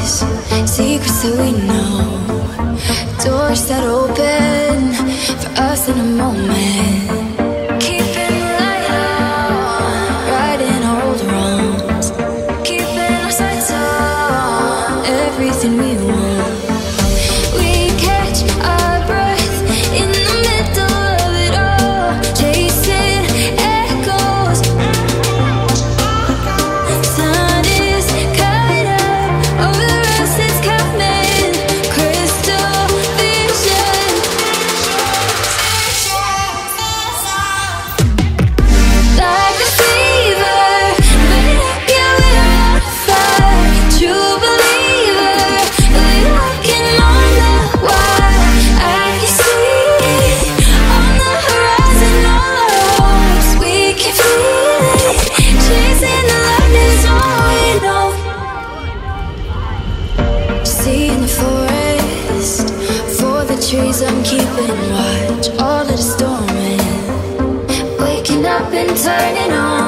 eyes, secrets that we know, doors that open for us in a moment. Keeping the light on, righting our old wrongs, keeping our sights on everything we want. We catch our breath in the middle of it all, chasing echoes. Sun is coming up over us, it's coming. Crystal vision. Like a fever, burning up, yeah, we're on fire. True believer, we're walking on the wire. I can see on the horizon all our hopes. We can feel it, chasing the light is all we know. See in the forest, for the trees I'm keeping watch. All of the storming, waking up and turning on.